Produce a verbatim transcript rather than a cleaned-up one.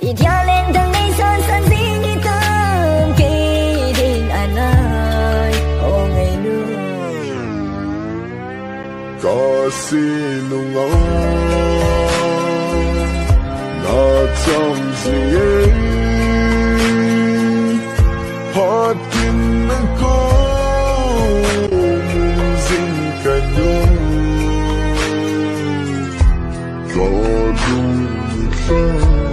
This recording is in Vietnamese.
Idealin đang nay son san gì như tơm kỳ đình anh ơi ô ngày nữa Kasi nung na trong gì ấy hot kin ako muzin kanyo có đúng sao